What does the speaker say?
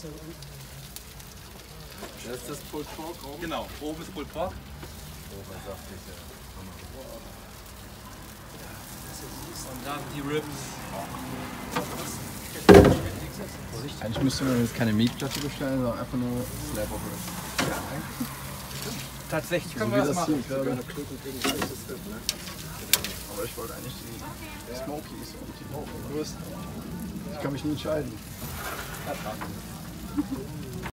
Das ist das Pulled Pork oben? Genau, oben ist Pulled Pork. Oh, was saftig, ja. Und dann die Ribs. Eigentlich müsste man jetzt keine Meatplatte bestellen, sondern einfach nur Slab of Ribs. Tatsächlich So können wie wir das das machen. hier gerade. Eine Klüten gegen weißes Rind, ne? Aber ich wollte eigentlich die Smokies und die Würste. Ich kann mich nie entscheiden.